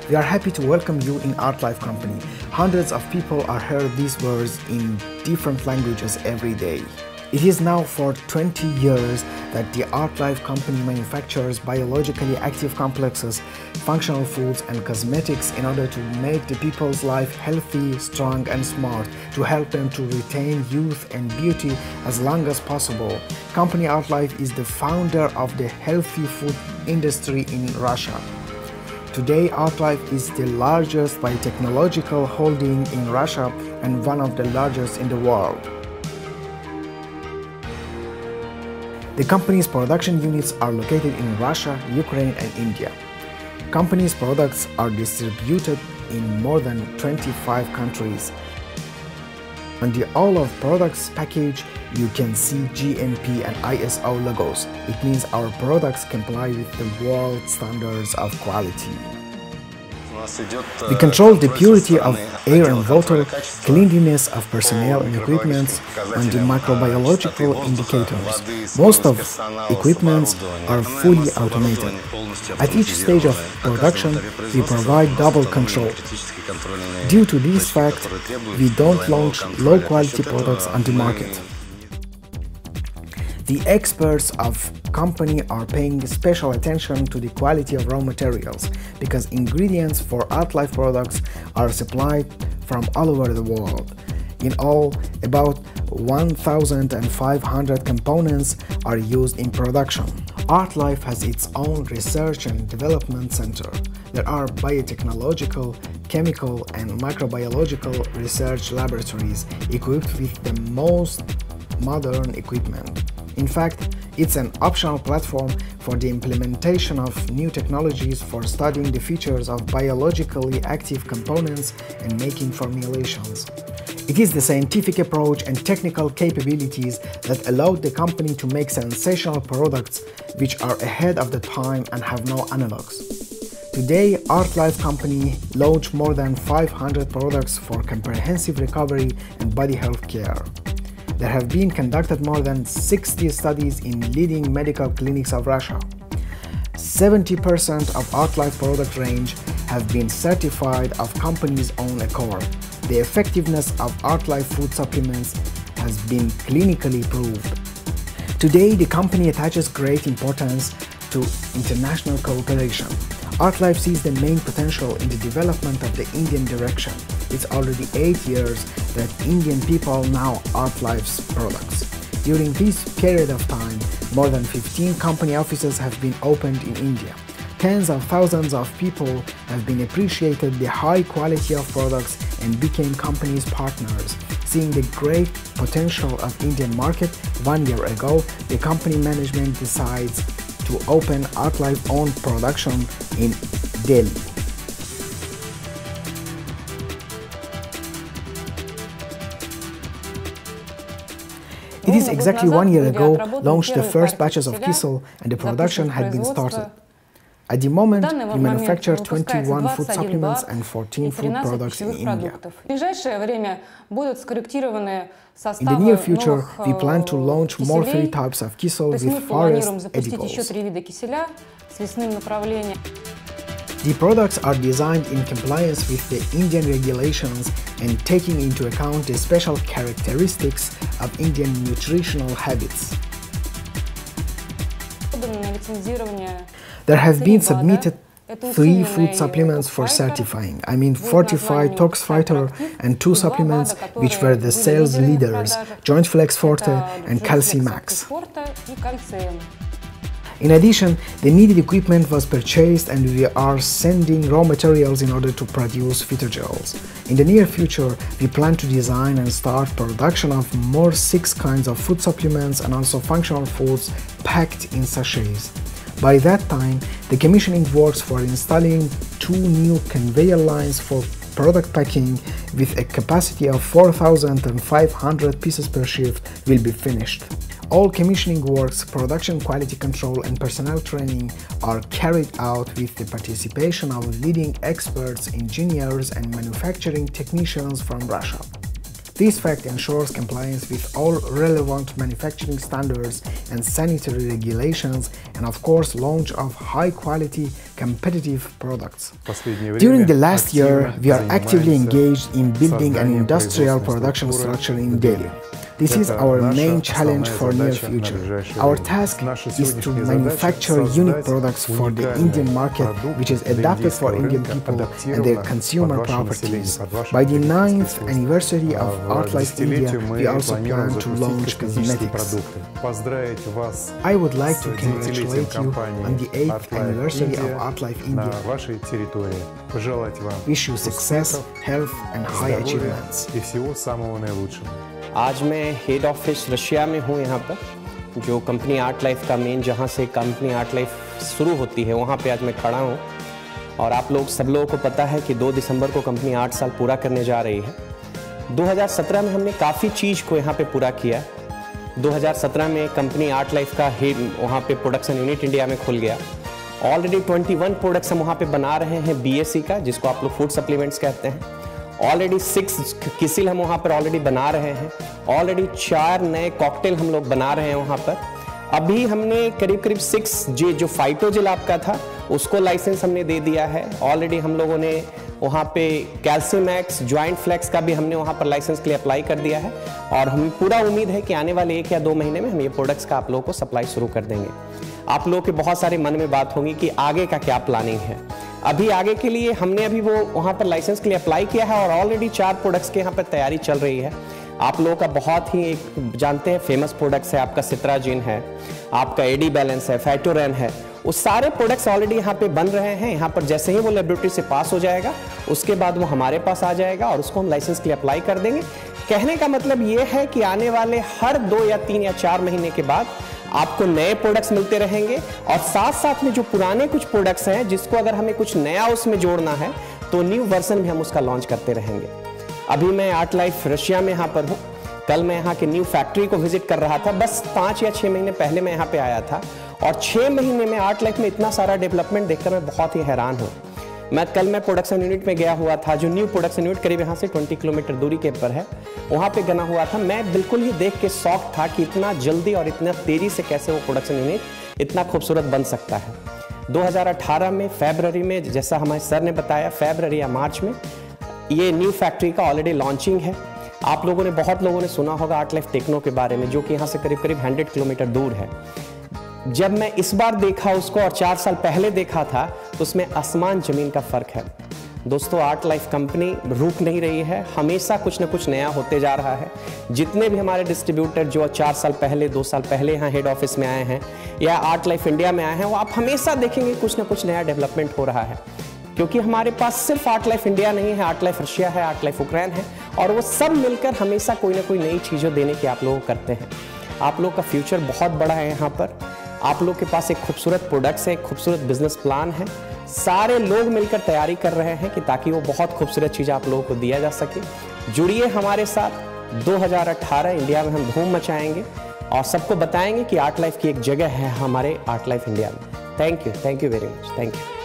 We are happy to welcome you in Artlife Company. Hundreds of people are heard these words in different languages every day. It is now for 20 years that the Artlife Company manufactures biologically active complexes, functional foods and cosmetics in order to make the people's life healthy, strong and smart, to help them to retain youth and beauty as long as possible. Company Artlife is the founder of the healthy food industry in Russia. Today, Artlife is the largest biotechnological holding in Russia and one of the largest in the world. The company's production units are located in Russia, Ukraine and India. Company's products are distributed in more than 25 countries. On the all of products package, you can see GMP and ISO logos. It means our products comply with the world standards of quality. We control the purity of air and water, cleanliness of personnel and equipment, and the microbiological indicators. Most of equipments are fully automated. At each stage of production, we provide double control. Due to this fact, we don't launch low-quality products on the market. The experts of company are paying special attention to the quality of raw materials because ingredients for Artlife products are supplied from all over the world. In all, about 1,500 components are used in production. Artlife has its own research and development center. There are biotechnological, chemical and microbiological research laboratories equipped with the most modern equipment. In fact, it's an optional platform for the implementation of new technologies for studying the features of biologically active components and making formulations. It is the scientific approach and technical capabilities that allowed the company to make sensational products which are ahead of the time and have no analogs. Today, Artlife Company launched more than 500 products for comprehensive recovery and body health care. There have been conducted more than 60 studies in leading medical clinics of Russia. 70% of Artlife product range have been certified of company's own accord. The effectiveness of Artlife food supplements has been clinically proved. Today, the company attaches great importance to international cooperation. Artlife sees the main potential in the development of the Indian direction. It's already 8 years that Indian people know Artlife's products. During this period of time, more than 15 company offices have been opened in India. Tens of thousands of people have been appreciated the high quality of products and became company's partners. Seeing the great potential of Indian market, 1 year ago, the company management decides to open Artlife own production in Delhi. It is exactly 1 year ago launched the first batches of Kisel and the production had been started. At the moment, we manufacture 21 food supplements and 14 food products in India. In the near future, we plan to launch more 3 types of Kisel with forest edibles. The products are designed in compliance with the Indian regulations and taking into account the special characteristics of Indian nutritional habits. There have been submitted 3 food supplements for certifying. I mean Fortified Tox Fighter and 2 supplements which were the sales leaders, Joint Flex Forte and Calci Max. In addition, the needed equipment was purchased and we are sending raw materials in order to produce phytogels. In the near future, we plan to design and start production of more 6 kinds of food supplements and also functional foods packed in sachets. By that time, the commissioning works for installing 2 new conveyor lines for product packing with a capacity of 4,500 pieces per shift will be finished. All commissioning works, production quality control and personnel training are carried out with the participation of leading experts, engineers and manufacturing technicians from Russia. This fact ensures compliance with all relevant manufacturing standards and sanitary regulations and of course launch of high quality competitive products. During the last year, we are actively engaged in building an industrial production structure in Delhi. This is our main challenge for near future. Our task is to manufacture unique products for the Indian market, which is adapted for Indian people and their consumer properties. By the 9th anniversary of Artlife India, we also plan to launch cosmetics. I would like to congratulate you on the 8th anniversary of Artlife India. Wish you success, health and high achievements. आज मैं head office Russia में हूँ, यहाँ पर जो company Art Life का main, जहाँ से कंपनी आर्ट लाइफ शुरू होती है, वहाँ पे आज मैं खड़ा हूँ। और आप लोग सब लोगों को पता है कि 2 दिसंबर को कंपनी 8 साल पूरा करने जा रही है। 2017 में हमने काफ़ी चीज़ को यहाँ पे पूरा किया। 2017 में कंपनी आर्ट लाइफ का हेड वहाँ पे प्रोडक्शन यूनिट इंडिया में खुल गया। ऑलरेडी 21 प्रोडक्ट्स हम वहाँ पे बना रहे हैं BSC का, जिसको आप लोग फूड सप्लीमेंट्स कहते हैं। ऑलरेडी 6 किसिल हम वहाँ पर ऑलरेडी बना रहे हैं। ऑलरेडी 4 नए कॉकटेल हम लोग बना रहे हैं वहाँ पर। अभी हमने करीब 6 जो फाइटोजेल आपका था उसको लाइसेंस हमने दे दिया है। ऑलरेडी हम लोगों ने वहाँ पे कैल्शियमैक्स, जॉइंट फ्लेक्स का भी हमने वहाँ पर लाइसेंस के लिए अप्लाई कर दिया है। और हमें पूरा उम्मीद है कि आने वाले 1 या 2 महीने में हम ये प्रोडक्ट्स का आप लोगों को सप्लाई शुरू कर देंगे। आप लोगों के बहुत सारे मन में बात होगी कि आगे का क्या प्लानिंग है। अभी आगे के लिए हमने अभी वो वहाँ पर लाइसेंस के लिए अप्लाई किया है और ऑलरेडी 4 प्रोडक्ट्स के यहाँ पर तैयारी चल रही है। आप लोगों का बहुत ही एक जानते हैं फेमस प्रोडक्ट्स है, आपका सिट्राजिन है, आपका एडी बैलेंस है, फैटोरेन है। उस सारे प्रोडक्ट्स ऑलरेडी यहाँ पे बन रहे हैं। यहाँ पर जैसे ही वो लेबोरेटरी से पास हो जाएगा उसके बाद वो हमारे पास आ जाएगा और उसको हम लाइसेंस के लिए अप्लाई कर देंगे। कहने का मतलब ये है कि आने वाले हर 2 या 3 या 4 महीने के बाद आपको नए प्रोडक्ट्स मिलते रहेंगे और साथ साथ में जो पुराने कुछ प्रोडक्ट्स हैं जिसको अगर हमें कुछ नया उसमें जोड़ना है तो न्यू वर्जन भी हम उसका लॉन्च करते रहेंगे। अभी मैं आर्ट लाइफ रशिया में यहाँ पर हूँ। कल मैं यहाँ के न्यू फैक्ट्री को विजिट कर रहा था। बस 5 या 6 महीने पहले मैं यहाँ पे आया था और 6 महीने में आर्ट लाइफ में इतना सारा डेवलपमेंट देखकर मैं बहुत ही हैरान हूँ। मैं प्रोडक्शन यूनिट में गया हुआ था, जो न्यू प्रोडक्शन यूनिट करीब यहाँ से 20 किलोमीटर दूरी के ऊपर है, वहाँ पे गना हुआ था। मैं बिल्कुल ही देख के शॉक था कि इतना जल्दी और इतना तेज़ी से कैसे वो प्रोडक्शन यूनिट इतना खूबसूरत बन सकता है। 2018 में फरवरी में, जैसा हमारे सर ने बताया, फरवरी या मार्च में ये न्यू फैक्ट्री का ऑलरेडी लॉन्चिंग है। आप लोगों ने, बहुत लोगों ने सुना होगा आर्टलाइफ टेक्नो के बारे में, जो कि यहाँ से करीब 100 किलोमीटर दूर है। जब मैं इस बार देखा उसको और 4 साल पहले देखा था तो उसमें आसमान जमीन का फर्क है। दोस्तों, आर्ट लाइफ कंपनी रुक नहीं रही है, हमेशा कुछ ना कुछ नया होते जा रहा है। जितने भी हमारे डिस्ट्रीब्यूटर जो 4 साल पहले, 2 साल पहले यहाँ हेड ऑफिस में आए हैं या आर्ट लाइफ इंडिया में आए हैं, वो आप हमेशा देखेंगे कुछ ना कुछ नया डेवलपमेंट हो रहा है। क्योंकि हमारे पास सिर्फ आर्ट लाइफ इंडिया नहीं है, आर्ट लाइफ रशिया है, आर्ट लाइफ यूक्रेन है, और वो सब मिलकर हमेशा कोई ना कोई नई चीज़ें देने की आप लोग करते हैं। आप लोग का फ्यूचर बहुत बड़ा है यहाँ पर। आप लोग के पास एक खूबसूरत प्रोडक्ट्स है, एक खूबसूरत बिजनेस प्लान है। सारे लोग मिलकर तैयारी कर रहे हैं कि ताकि वो बहुत खूबसूरत चीज़ आप लोगों को दिया जा सके। जुड़िए हमारे साथ। 2018 इंडिया में हम धूम मचाएंगे और सबको बताएंगे कि आर्ट लाइफ की एक जगह है हमारे आर्ट लाइफ इंडिया में। Thank you very much. Thank you.